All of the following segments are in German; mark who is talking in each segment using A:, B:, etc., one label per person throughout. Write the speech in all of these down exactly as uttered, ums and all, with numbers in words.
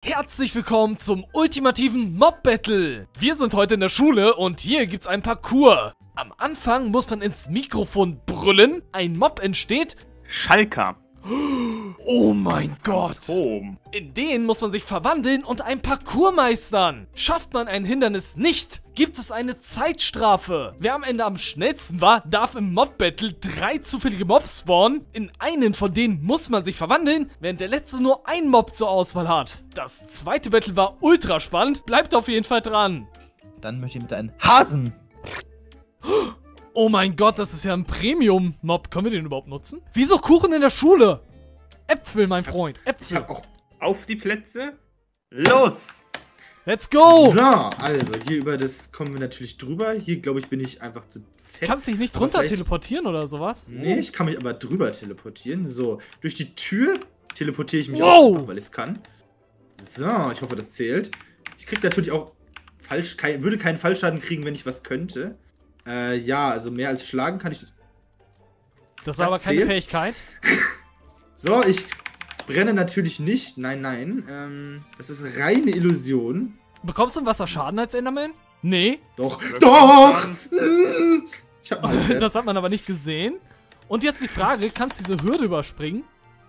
A: Herzlich willkommen zum ultimativen Mob-Battle. Wir sind heute in der Schule und hier gibt's ein Parcours. Am Anfang muss man ins Mikrofon brüllen, ein Mob entsteht.
B: Schalker.
A: Oh mein Gott.
B: Boom.
A: In den muss man sich verwandeln und ein Parcours meistern. Schafft man ein Hindernis nicht, gibt es eine Zeitstrafe. Wer am Ende am schnellsten war, darf im Mob-Battle drei zufällige Mobs spawnen. In einen von denen muss man sich verwandeln, während der letzte nur einen Mob zur Auswahl hat. Das zweite Battle war ultra spannend, bleibt auf jeden Fall dran.
C: Dann möchte ich mit einem Hasen.
A: Oh mein Gott, das ist ja ein Premium-Mob. Können wir den überhaupt nutzen? Wieso Kuchen in der Schule? Äpfel, mein Freund, Äpfel.
B: Ich hab auch auf die Plätze. Los!
A: Let's go!
D: So, also hier über das kommen wir natürlich drüber. Hier, glaube ich, bin ich einfach zu fett.
A: Kannst dich nicht
D: Aber
A: runter
D: vielleicht-
A: teleportieren oder sowas?
D: Nee, ich kann mich aber drüber teleportieren. So, durch die Tür teleportiere ich mich
A: Wow.
D: auch einfach, weil ich es kann. So, ich hoffe, das zählt. Ich krieg natürlich auch falsch, kein, würde keinen Fallschaden kriegen, wenn ich was könnte. Äh, ja, also mehr als schlagen kann ich.
A: Das war
D: Das
A: aber keine
D: zählt.
A: Fähigkeit.
D: So, ich brenne natürlich nicht. Nein, nein. Ähm, das ist reine Illusion.
A: Bekommst du im Wasser Schaden als Enderman? Nee.
D: Doch,
B: Wirklich
D: doch!
B: Schaden?
D: Ich hab mal
A: Das hat man aber nicht gesehen. Und jetzt die Frage, kannst du diese Hürde überspringen?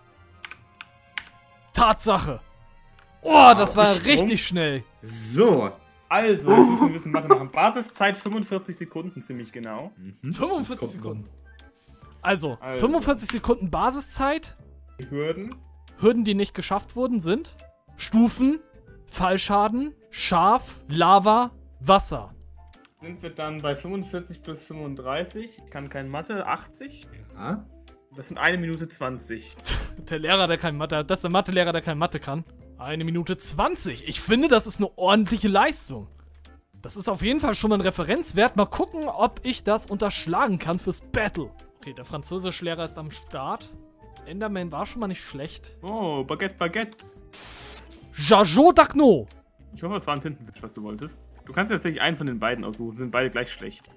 A: Tatsache. Oh, das war
B: Abgesprungen.
A: richtig schnell.
D: So.
B: Also, jetzt müssen wir wissen, machen nach Basiszeit fünfundvierzig Sekunden ziemlich genau.
D: Mhm.
A: fünfundvierzig
D: Jetzt kommt
A: Sekunden. Also,
B: Also.
A: fünfundvierzig Sekunden Basiszeit.
B: Die Hürden.
A: Hürden, die nicht geschafft wurden, sind Stufen, Fallschaden, Schaf, Lava, Wasser.
B: Sind wir dann bei fünfundvierzig plus fünfunddreißig. Ich kann kein Mathe. achtzig.
D: Ja.
B: Das sind eine Minute zwanzig.
A: Der Lehrer, der kein Mathe hat, das ist der Mathelehrer, der kein Mathe kann. Eine Minute zwanzig. Ich finde, das ist eine ordentliche Leistung. Das ist auf jeden Fall schon mal ein Referenzwert. Mal gucken, ob ich das unterschlagen kann fürs Battle. Okay, der Französischlehrer ist am Start. Enderman war schon mal nicht schlecht.
B: Oh, Baguette, Baguette.
A: Jajo Dagno.
B: Ich hoffe, es war ein Tintenfisch, was du wolltest. Du kannst tatsächlich einen von den beiden aussuchen. Sie sind beide gleich schlecht.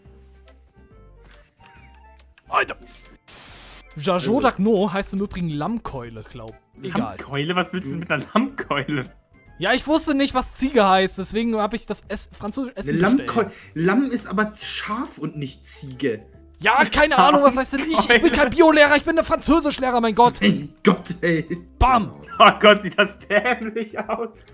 A: Alter. Jajo
D: Also-
A: Dagno heißt im Übrigen Lammkeule, glaub. Egal.
B: Lammkeule? Was willst du mit einer Lammkeule?
A: Ja, ich wusste nicht, was Ziege heißt, deswegen habe ich das Ess französische Essen
D: Eine
A: bestellt.
D: Lammkeu Lamm ist aber Schaf und nicht Ziege.
A: Ja, keine Ahnung, was heißt denn ich? Ich bin kein Biolehrer, ich bin der Französischlehrer, mein Gott.
D: Mein Gott, ey.
A: Bam.
B: Oh Gott, sieht das dämlich aus.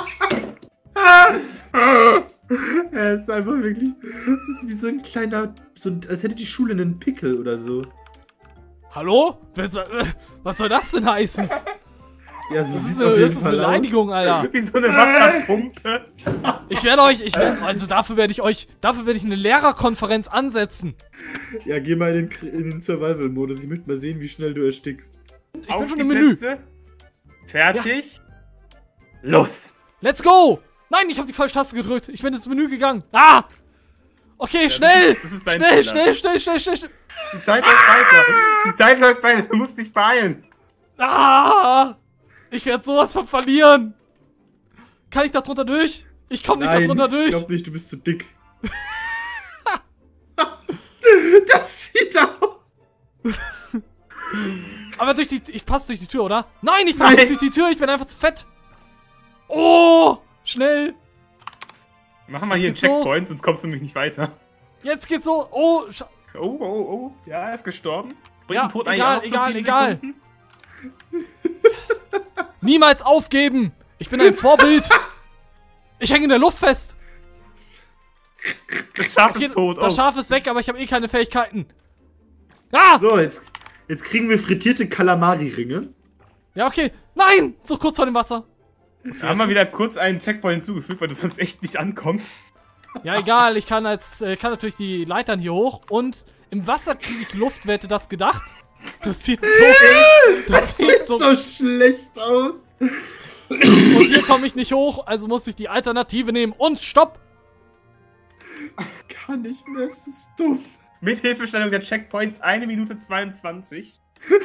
D: Er ist einfach wirklich. Es ist wie so ein kleiner. So, ein- als hätte die Schule einen Pickel oder so.
A: Hallo? Was, was soll das denn heißen?
D: Ja, so
A: Das
D: sieht's
A: ist
D: auf
A: eine,
D: jeden
A: das ist eine
D: Fall aus.
A: Beleidigung, Alter.
B: Wie so eine Wasserpumpe.
A: Ich werde euch, ich werde, also dafür werde ich euch, dafür werde ich eine Lehrerkonferenz ansetzen.
D: Ja, geh mal in den, Kr- in den Survival-Modus. Ich möchte mal sehen, wie schnell du erstickst.
A: Ich
B: Auf
A: bin schon
B: die
A: im Menü.
B: Plätze. Fertig. Los.
A: Let's go! Nein, ich habe die falsche Taste gedrückt. Ich bin ins Menü gegangen. Ah! Okay, schnell!
B: das ist dein
A: Schnell,
B: Fehler.
A: schnell, schnell, schnell, schnell, schnell.
B: Die Zeit läuft weiter. Die Zeit läuft weiter. Du musst dich beeilen.
A: Ah! Ich werde sowas von verlieren. Kann ich da drunter durch? Ich komme nicht da
D: Nein,
A: drunter
D: ich
A: durch.
D: glaub nicht, du bist zu dick. Das sieht aus.
A: Aber durch die, ich passe durch die Tür, oder? Nein, ich passe
D: Nein.
A: nicht durch die Tür. Ich bin einfach zu fett. Oh! Schnell!
B: Machen wir hier einen
A: geht's los.
B: Checkpoint, sonst kommst du nämlich nicht weiter.
A: Jetzt geht's so. Oh! Scha
B: Oh, oh, oh. Ja, er ist gestorben. Bringt
A: Ja,
B: den Tod
A: egal,
B: eigentlich auch plus
A: egal,
B: sieben
A: egal.
B: Sekunden?
A: Niemals aufgeben! Ich bin ein Vorbild! Ich hänge in der Luft fest!
B: Das Schaf
A: Okay,
B: ist tot.
A: das
B: Oh.
A: Schaf ist weg, aber ich habe eh keine Fähigkeiten. Ah!
D: So, jetzt, jetzt kriegen wir frittierte Kalamari-Ringe.
A: Ja, okay. Nein! So kurz vor dem Wasser.
B: Da haben wir wieder kurz einen Checkpoint hinzugefügt, weil du sonst echt nicht ankommst.
A: Ja, egal. Ich kann, als, äh, kann natürlich die Leitern hier hoch. Und im Wasser kriege ich Luft. Wer hätte das gedacht? Das sieht so... Das sieht so...
D: So schlecht aus.
A: Und hier komme ich nicht hoch, also muss ich die Alternative nehmen. Und stopp!
D: Ich kann nicht mehr, es ist dumm.
B: Mit Hilfestellung der Checkpoints eine Minute zweiundzwanzig.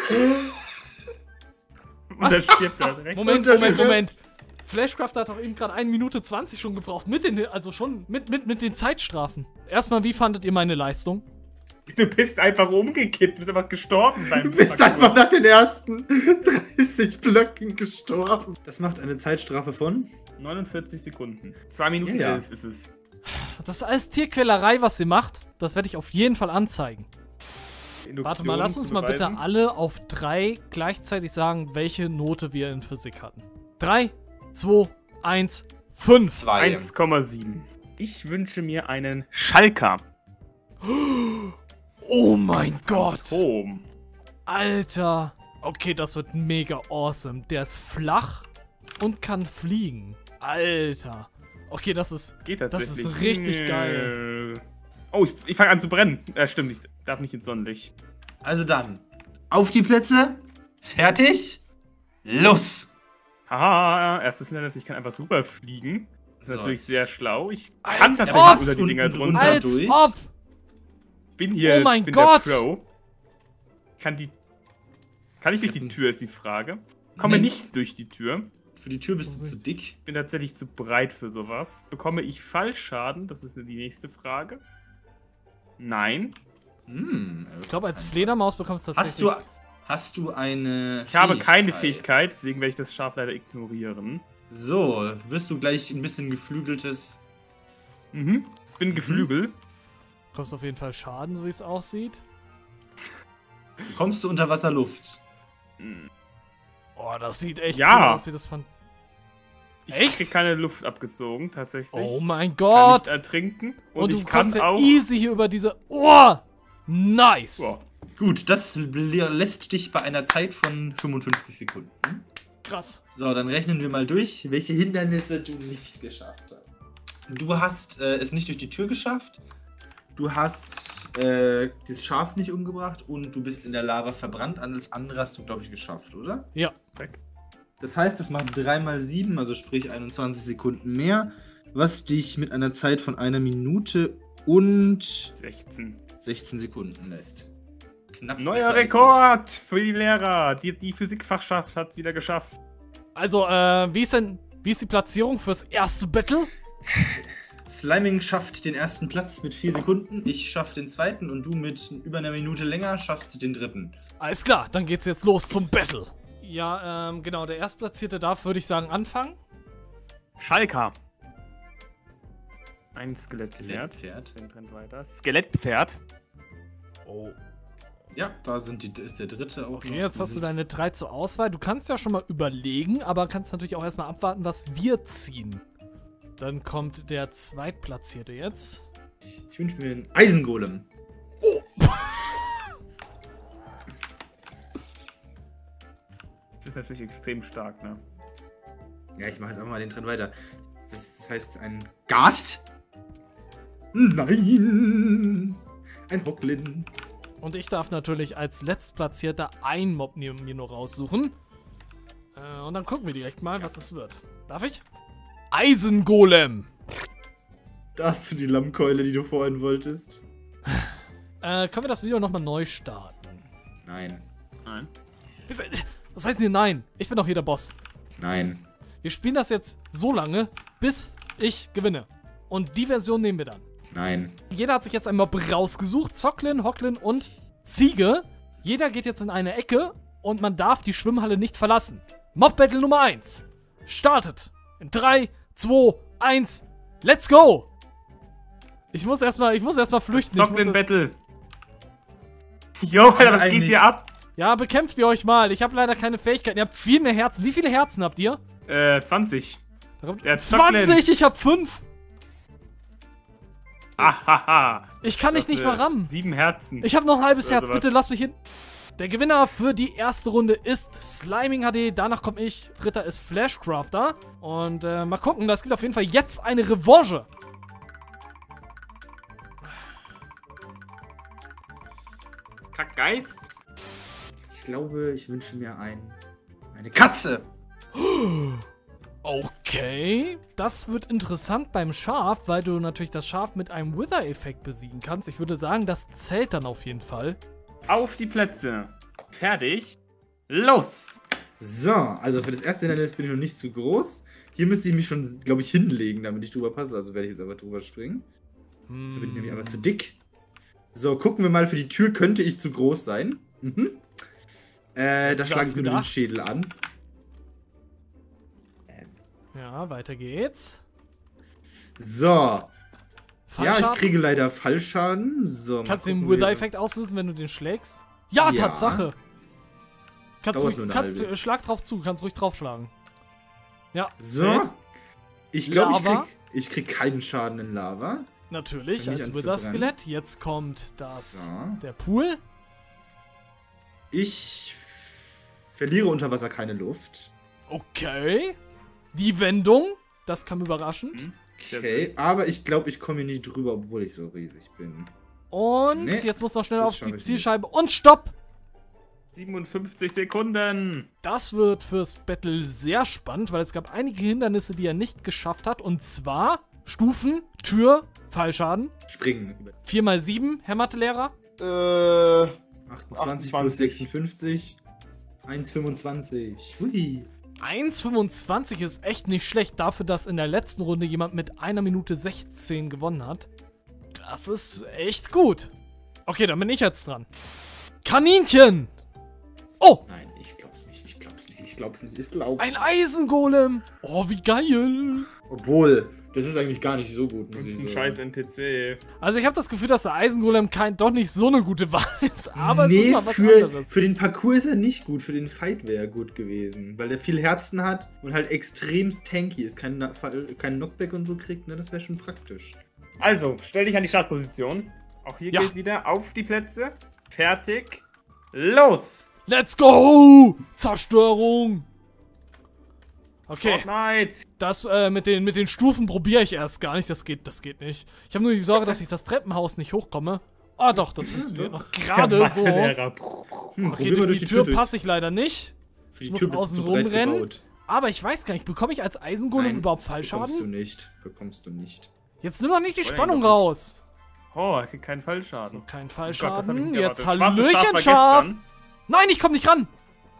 B: Und
A: Was?
B: dann stirbt er direkt.
A: Moment,
D: Und der
A: Moment,
D: stirbt.
A: Moment. Flashcraft hat doch eben gerade eine Minute zwanzig schon gebraucht. Mit den, also schon mit, mit, mit den Zeitstrafen. Erstmal, wie fandet ihr meine Leistung?
B: Du bist einfach umgekippt, du bist einfach gestorben beim
D: Du bist
B: Parkour.
D: einfach nach den ersten dreißig Blöcken gestorben. Das macht eine Zeitstrafe von?
B: neunundvierzig Sekunden. zwei Minuten
D: Ja, ja.
B: elf ist es.
A: Das ist alles Tierquälerei, was sie macht. Das werde ich auf jeden Fall anzeigen.
B: Induktion
A: Warte mal, lass uns
B: zu
A: mal bitte
B: beweisen.
A: alle auf drei gleichzeitig sagen, welche Note wir in Physik hatten. drei, zwei, eins, fünf.
C: Zwei.
B: eins Komma sieben. Ich wünsche mir einen Schalker.
A: Oh mein Gott.
B: Atom.
A: Alter. Okay, das wird mega awesome. Der ist flach und kann fliegen. Alter. Okay, das ist...
B: Geht
A: Das
B: tatsächlich.
A: ist richtig
B: Nö.
A: geil.
B: Oh, ich, ich fange an zu brennen. Ja, stimmt, ich darf nicht ins Sonnenlicht.
C: Also dann, auf die Plätze, fertig, los!
B: Haha, erstes Hindernis, ich kann einfach drüber fliegen. Das ist
C: So.
B: natürlich sehr schlau. Ich
A: Als
B: kann
A: ob.
B: tatsächlich unter die Dinger
C: Unten
B: drunter.
C: drunter.
A: Als
C: durch.
A: ob.
B: bin hier,
A: Oh mein
B: bin
A: Gott.
B: der Pro. Kann die... Kann ich durch die Tür, ist die Frage. Komme
C: Nee.
B: nicht durch die Tür.
D: Für die Tür bist du zu dick.
B: Bin tatsächlich zu breit für sowas. Bekomme ich Fallschaden? Das ist die nächste Frage. Nein.
D: Hm,
A: Ich glaube, als Fledermaus bekommst du
C: Hast du,
A: tatsächlich...
C: hast du eine
B: Ich habe keine Fähigkeit, deswegen werde ich das Schaf leider ignorieren.
C: So, wirst du gleich ein bisschen geflügeltes...
B: Mhm. Ich bin Geflügel.
A: bekommst auf jeden Fall Schaden, so wie es aussieht.
C: Kommst du unter Wasserluft?
B: Hm.
A: Oh, das sieht echt
B: Ja.
A: cool aus, wie das von...
B: Ich
A: Echt?
B: krieg keine Luft abgezogen, tatsächlich.
A: Oh mein
B: Kann
A: Gott.
B: nicht ertrinken. Und,
A: Und du
B: ich kann
A: kommst ja
B: auch...
A: easy hier über diese... Oh, nice.
B: Boah.
C: Gut, das lässt dich bei einer Zeit von fünfundfünfzig Sekunden.
A: Krass.
C: So, dann rechnen wir mal durch, welche Hindernisse du nicht geschafft hast. Du hast äh, es nicht durch die Tür geschafft.
D: Du hast äh, das Schaf nicht umgebracht und du bist in der Lava verbrannt. Alles andere hast du, glaube ich, geschafft, oder?
A: Ja.
B: Weg.
D: Das heißt, das macht drei mal sieben, also sprich einundzwanzig Sekunden mehr, was dich mit einer Zeit von einer Minute und
B: sechzehn.
D: sechzehn Sekunden lässt.
C: Knapp
B: Neuer
C: besser als
B: Rekord für die Lehrer. Die, die Physikfachschaft hat es wieder geschafft.
A: Also, äh, wie ist denn... Wie ist die Platzierung fürs erste Battle?
D: ich. Sliming schafft den ersten Platz mit vier Sekunden, ich schaff den zweiten und du mit über einer Minute länger schaffst den dritten.
A: Alles klar, dann geht's jetzt los zum Battle. Ja, ähm, genau, der Erstplatzierte darf, würde ich sagen, anfangen.
B: Schalker. Ein Skelettpferd.
C: Skelettpferd.
B: Den Trend weiter. Skelettpferd.
A: Oh.
C: Ja, da sind die, ist der dritte auch.
A: Okay,
C: noch.
A: jetzt
C: Die
A: hast du
C: sind-
A: deine drei zur Auswahl. Du kannst ja schon mal überlegen, aber kannst natürlich auch erstmal abwarten, was wir ziehen. Dann kommt der Zweitplatzierte jetzt.
D: Ich wünsche mir einen Eisengolem.
B: Das ist natürlich extrem stark, ne?
D: Ja, ich mache jetzt einfach mal den Trend weiter. Das heißt ein Gast? Nein! Ein Hocklin.
A: Und ich darf natürlich als Letztplatzierter einen Mob neben mir nur raussuchen. Äh, und dann gucken wir direkt mal, was es wird. Darf ich? Eisengolem!
D: Da hast du die Lammkeule, die du vorhin wolltest.
A: Äh, können wir das Video nochmal neu starten?
D: Nein.
B: Nein.
A: Was heißt denn nein? Ich bin doch hier der Boss.
D: Nein.
A: Wir spielen das jetzt so lange, bis ich gewinne. Und die Version nehmen wir dann.
D: Nein.
A: Jeder hat sich jetzt ein Mob rausgesucht. Zocklin, Hocklin und Ziege. Jeder geht jetzt in eine Ecke und man darf die Schwimmhalle nicht verlassen. Mob-Battle Nummer eins. Startet. In drei, zwei, eins. Let's go! Ich muss erstmal, ich muss erstmal flüchten. Ich muss
B: Zocklin
A: erst-
B: Battle. Jo, Alter, was geht
C: eigentlich-
B: hier ab?
A: ja, bekämpft ihr euch mal. Ich habe leider keine Fähigkeiten. Ihr habt viel mehr Herzen. Wie viele Herzen habt ihr?
B: Äh, zwanzig.
A: Da kommt-
B: Der Zocklin.
A: zwanzig, ich hab fünf.
B: Ahaha.
A: Ich kann dich nicht mal rammen.
B: Sieben Herzen.
A: Ich habe noch ein halbes
B: Oder
A: Herz,
B: sowas.
A: bitte lass mich hin. Der Gewinner für die erste Runde ist Sliming H D, danach komme ich, dritter ist Flashcrafter. Und äh, mal gucken, das gibt auf jeden Fall jetzt eine Revanche.
B: Kackgeist.
D: Ich glaube, ich wünsche mir ein, eine
C: Katze!
A: Okay, das wird interessant beim Schaf, weil du natürlich das Schaf mit einem Wither-Effekt besiegen kannst. Ich würde sagen, das zählt dann auf jeden Fall.
B: Auf die Plätze. Fertig. Los.
D: So, also für das erste Hindernis bin ich noch nicht zu groß. Hier müsste ich mich schon, glaube ich, hinlegen, damit ich drüber passe. Also werde ich jetzt aber drüber springen. Dafür bin ich nämlich aber zu dick. So, gucken wir mal. Für die Tür könnte ich zu groß sein. Mhm. Äh, da schlage ich mir nur den Schädel an.
A: Ja, weiter geht's.
D: So. Ja,
A: Fallschaden?
D: ich kriege leider Fallschaden. So,
A: Kannst du
D: mal
A: den
D: gucken, wie-
A: Wither-Effekt auslösen, wenn du den schlägst? Ja,
D: Ja.
A: Tatsache! Kannst
D: Dauert
A: ruhig,
D: nur eine
A: kannst,
D: halbe.
A: äh, schlag drauf zu, kannst ruhig draufschlagen. Ja,
D: So.
A: fällt.
D: Ich glaube, ich
A: Lava.
D: krieg, ich krieg keinen Schaden in Lava.
A: Natürlich,
D: Fängt nicht
A: als
D: an zu
A: Wither-Skelett. Jetzt kommt das,
D: So.
A: der Pool.
D: Ich verliere unter Wasser keine Luft.
A: Okay. Die Wendung, das kam überraschend.
B: Hm?
D: Okay, aber ich glaube, ich komme hier nicht drüber, obwohl ich so riesig bin.
A: Und
D: Nee,
A: jetzt muss noch schnell
D: das
A: auf
D: schaff
A: die
D: ich
A: Zielscheibe. Und stopp!
B: siebenundfünfzig Sekunden.
A: Das wird fürs Battle sehr spannend, weil es gab einige Hindernisse, die er nicht geschafft hat. Und zwar Stufen, Tür, Fallschaden.
D: Springen.
A: vier mal sieben, Herr Mathelehrer.
B: Äh,
D: achtundzwanzig plus
B: achtundzwanzig.
D: sechsundfünfzig. eins Komma fünfundzwanzig. Hui.
A: eins Komma fünfundzwanzig ist echt nicht schlecht dafür, dass in der letzten Runde jemand mit einer Minute sechzehn gewonnen hat. Das ist echt gut. Okay, dann bin ich jetzt dran. Kaninchen! Oh!
D: Nein, ich glaub's nicht, ich glaub's nicht, ich glaub's nicht, ich glaub's
A: Ein Eisengolem! Oh, wie geil!
D: Obwohl, das ist eigentlich gar nicht so gut, muss ich
B: ein
D: sagen.
B: scheiß N P C.
A: Also ich habe das Gefühl, dass der Eisengolem kein, doch nicht so eine gute Wahl ist, aber es
D: nee,
A: ist mal was
D: für,
A: anderes.
D: für den Parcours ist er nicht gut, für den Fight wäre er gut gewesen. Weil er viel Herzen hat und halt extremst tanky ist, kein, Na- kein Knockback und so kriegt, ne, das wäre schon praktisch.
B: Also, stell dich an die Startposition. Auch hier
A: Ja.
B: gilt wieder auf die Plätze. Fertig. Los!
A: Let's go! Zerstörung! Okay,
B: Fortnite!
A: das äh, mit, den, mit den Stufen probiere ich erst gar nicht. Das geht, das geht nicht. Ich habe nur die Sorge, dass ich das Treppenhaus nicht hochkomme. Ah doch, das funktioniert noch gerade so.
B: Mathelehrer.
D: Hm,
A: Okay,
D: probier mal
A: durch die Tür
D: durch.
A: passe ich leider nicht.
D: Für die
A: ich muss
D: Tür bist du
A: außen
D: zu breit
A: rumrennen.
D: gebaut.
A: Aber ich weiß gar nicht, bekomme ich als Eisengolem
D: Nein,
A: überhaupt
D: bekommst du
A: Fallschaden?
D: nicht, bekommst du nicht.
A: Jetzt nimm doch nicht die
B: Wollen
A: Spannung
B: doch nicht.
A: raus.
B: Oh, er kriegt keinen
A: So,
B: Fallschaden.
A: kein
B: Oh Gott, das hab ich
A: Fallschaden.
B: nicht
A: Jetzt
B: erwartet. Schwarzes
A: Hallöchen,
B: war
A: Schaf.
B: gestern.
A: Nein, ich komme nicht ran.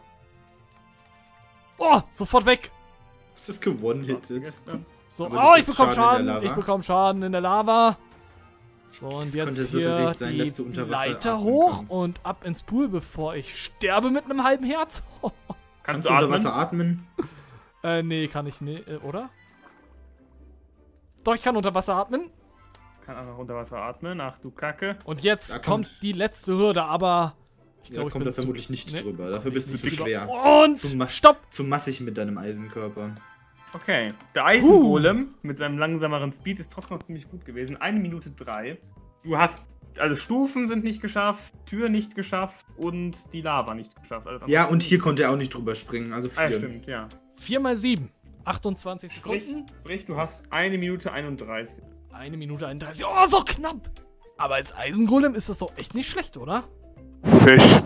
A: Oh, sofort weg.
D: Was ist gewonnen-hitted?
B: Gestern.
A: So,
D: Aber du
A: oh, ich
D: kriegst
A: bekomme
D: Schaden in
A: Schaden.
D: der Lava.
A: Ich bekomme Schaden in der Lava. So, und
D: Es
A: jetzt
D: könnte so
A: hier
D: tatsächlich sein,
A: die
D: dass du unter Wasser
A: Leiter
D: atmen
A: hoch
D: kannst.
A: und ab ins Pool, bevor ich sterbe mit einem halben Herz.
B: Kannst,
D: Kannst
B: du
D: du unter
B: atmen?
D: Wasser atmen?
A: äh, nee, kann ich nicht, äh, oder? Doch, ich kann unter Wasser atmen.
B: Kann einfach unter Wasser atmen. Ach du Kacke.
A: Und jetzt
D: Da
A: kommt,
D: kommt-
A: die letzte Hürde, aber ich
D: Ja,
A: glaube, ich
D: kommt
A: bin
D: da
A: zu-
D: vermutlich nicht
A: nee,
D: drüber. Dafür bist du
A: nicht
D: zu
A: drüber.
D: schwer.
A: Und
D: Zum Ma-
A: stopp!
D: Zu massig mit deinem Eisenkörper.
B: Okay. Der Eisengolem mit seinem langsameren Speed ist trotzdem noch ziemlich gut gewesen. Eine Minute drei. Du hast. Alle Stufen sind nicht geschafft, Tür nicht geschafft und die Lava nicht geschafft. Alles
D: Ja,
B: andere-
D: und hier konnte er auch nicht drüber springen, also
B: Ah, ja,
D: vier.
B: stimmt, ja.
A: vier mal sieben. achtundzwanzig
B: Sprich,
A: Sekunden.
B: sprich, du hast eine Minute einunddreißig.
A: Eine Minute einunddreißig. Oh, so knapp! Aber als Eisengolem ist das doch echt nicht schlecht, oder?
B: Fisch.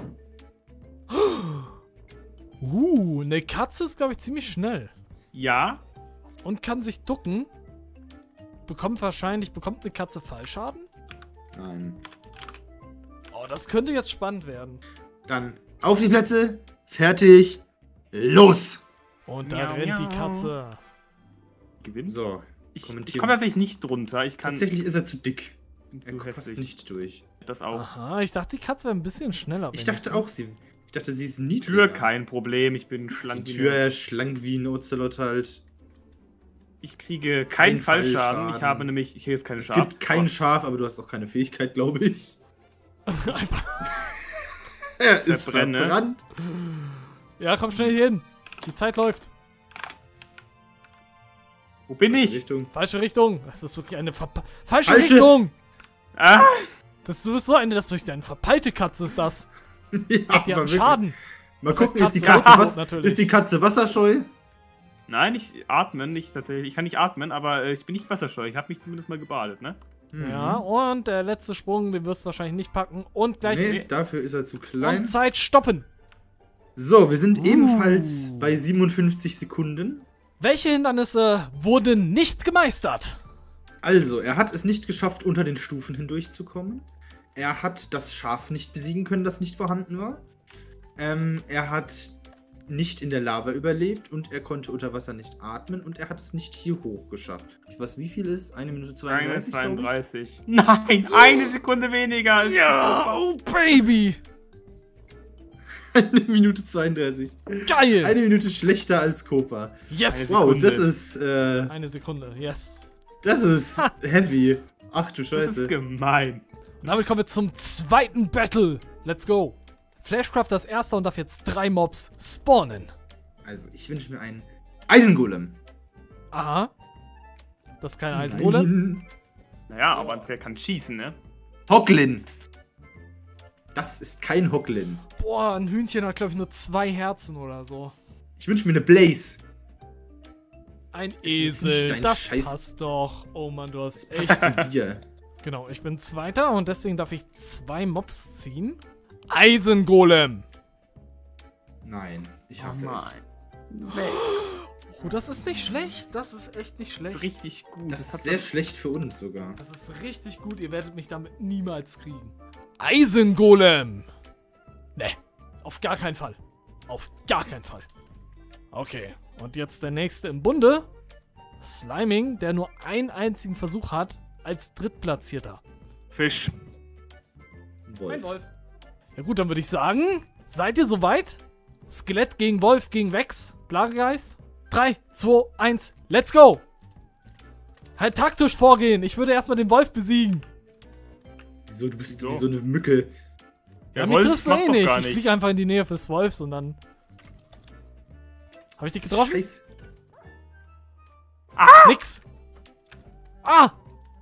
A: Uh, eine Katze ist, glaube ich, ziemlich schnell.
B: Ja.
A: Und kann sich ducken. Bekommt wahrscheinlich, bekommt eine Katze Fallschaden?
D: Nein.
A: Oh, das könnte jetzt spannend werden.
D: Dann auf die Plätze, fertig, los!
A: Und da
B: Miau,
A: rennt die
B: miau.
A: Katze.
B: Gewinnt.
D: So,
B: Ich, ich
D: kommentieren.
B: komme tatsächlich nicht drunter. Ich kann
D: tatsächlich ist er zu dick.
B: bin
D: Er
B: zu
D: passt
B: hässlich.
D: nicht durch.
B: Das auch.
A: Aha, ich dachte, die Katze wäre ein bisschen schneller.
D: Ich
A: wenn
D: dachte
A: die-
D: auch, sie. Ich dachte, sie ist niedriger.
B: Tür kein Problem. Ich bin
D: Die
B: schlank. wie
D: Tür
B: eine-
D: ja, schlank wie ein Ocelot halt.
B: Ich kriege keinen
D: Kein
B: Fallschaden.
D: Fallschaden.
B: Ich habe nämlich. Ich kriege jetzt keine
D: Es
B: Schaf.
D: gibt kein Schaf, aber du hast auch keine Fähigkeit, glaube ich.
A: Einfach-
D: Er ist
B: Verbrennen, ne?
D: verbrannt.
A: Ja, komm schnell hier hin. Die Zeit läuft.
B: Wo bin ich?
D: Richtung.
A: Falsche Richtung. Das ist wirklich eine Verpa Falsche,
D: Falsche-
A: Richtung.
B: Ah!
A: Das ist so eine, das ist durch eine verpeilte Katze ist das.
D: Ja,
A: Die
D: aber
A: hat
D: wirklich.
A: Schaden.
D: Mal
A: Das heißt
D: gucken, ist die
A: Katze,
D: Katze,
A: Katze
D: was,
A: natürlich.
D: ist die Katze wasserscheu?
B: Nein, ich atmen nicht tatsächlich. Ich kann nicht atmen, aber äh, ich bin nicht wasserscheu. Ich habe mich zumindest mal gebadet, ne?
A: Ja, und der letzte Sprung, den wirst du wahrscheinlich nicht packen. Und gleich
D: Nee, dafür ist er zu klein.
A: und Zeit stoppen.
D: So, wir sind
A: Uh.
D: ebenfalls bei siebenundfünfzig Sekunden.
A: Welche Hindernisse wurden nicht gemeistert?
D: Also, er hat es nicht geschafft, unter den Stufen hindurchzukommen. Er hat das Schaf nicht besiegen können, das nicht vorhanden war. Ähm, er hat nicht in der Lava überlebt und er konnte unter Wasser nicht atmen und er hat es nicht hier hoch geschafft. Was, wie viel ist? Eine Minute zweiunddreißig?
B: zweiunddreißig. Nein, eine Sekunde weniger. Als
A: Ja, oh Baby.
D: Eine Minute zweiunddreißig.
A: Geil.
D: Eine Minute schlechter als Copa.
A: Yes.
B: Eine
D: Wow,
B: Sekunde.
D: das ist, äh,
A: Eine Sekunde, yes.
D: das ist heavy. Ach du
B: Das
D: Scheiße.
B: ist gemein.
A: Und damit kommen wir zum zweiten Battle. Let's go. Flashcraft das erste und darf jetzt drei Mobs spawnen.
D: Also, ich wünsche mir einen Eisengolem.
A: Aha. Das ist kein Eisengolem.
D: Nein.
B: Naja, aber Ansgar kann schießen, ne?
D: Hocklin. Das ist kein Hocklin.
A: Boah, ein Hühnchen hat, glaube ich, nur zwei Herzen oder so.
D: Ich wünsche mir eine Blaze.
A: Ein
D: ist nicht
A: Esel,
D: dein
A: das
D: Scheiß-
A: passt doch. Oh Mann, du hast
D: Passt
A: echt...
D: zu dir.
A: Genau, ich bin Zweiter und deswegen darf ich zwei Mobs ziehen. Eisengolem.
D: Nein, ich hasse
B: Oh
D: es.
B: Weg.
A: Oh, das ist nicht schlecht. Das ist echt nicht
B: Das
A: schlecht.
B: ist richtig gut.
D: Das ist
B: hat
D: sehr
B: so-
D: schlecht für uns sogar.
A: Das ist richtig gut. Ihr werdet mich damit niemals kriegen. Eisengolem. Ne, auf gar keinen Fall. Auf gar keinen Fall. Okay, und jetzt der nächste im Bunde. Sliming, der nur einen einzigen Versuch hat, als Drittplatzierter.
B: Fisch.
D: Wolf.
A: Wolf. Ja gut, dann würde ich sagen, seid ihr soweit? Skelett gegen Wolf gegen Vex. Plagegeist. drei, zwei, eins, let's go! Halt taktisch vorgehen. Ich würde erstmal den Wolf besiegen.
D: Wieso? Du bist
B: Wieso?
D: wie so eine Mücke.
A: Ja,
B: Der
A: mich
B: Wolf
A: triffst du
B: macht
A: eh
B: doch
A: nicht.
B: gar
A: Ich
B: nicht.
A: fliege einfach in die Nähe des Wolfs und dann... Habe ich dich getroffen?
D: Scheiße.
A: Nix. Ah!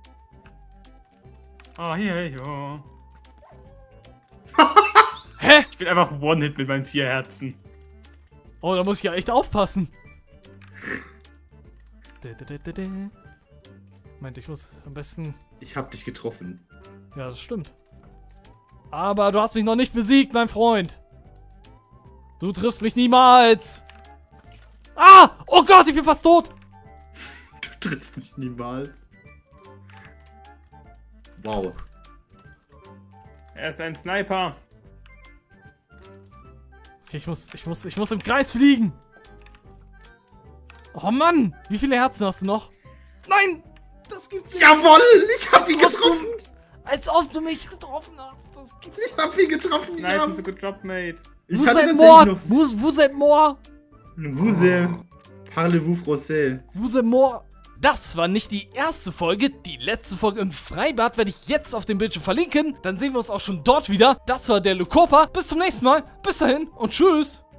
B: Ah, hier, ja.
A: Hä?
B: Ich bin einfach One-Hit mit meinen vier Herzen.
A: Oh, da muss ich ja echt aufpassen. Da, da, da, da, da. Meinte, ich muss am besten...
D: Ich hab dich getroffen.
A: Ja, das stimmt. Aber du hast mich noch nicht besiegt, mein Freund. Du triffst mich niemals. Ah! Oh Gott, ich bin fast tot.
D: Du triffst mich niemals. Wow.
B: Er ist ein Sniper.
A: Okay, ich muss, ich muss, ich muss im Kreis fliegen. Oh Mann, wie viele Herzen hast du noch? Nein! Das gibt's nicht.
D: Jawoll! Ich hab ihn getroffen!
A: Als ob du mich getroffen hast. Das gibt's nicht.
D: Ich hab ihn getroffen! Ja.
B: Snipen, so good job, mate.
D: Ich
A: Vous
D: hatte
A: êtes
D: tatsächlich
A: mort!
D: noch...
A: Vous, vous êtes mort!
D: Vous êtes... Parlez-vous français?
A: Vous êtes mort! Das war nicht die erste Folge. Die letzte Folge im Freibad werde ich jetzt auf dem Bildschirm verlinken. Dann sehen wir uns auch schon dort wieder. Das war der Lukopa. Bis zum nächsten Mal. Bis dahin und tschüss.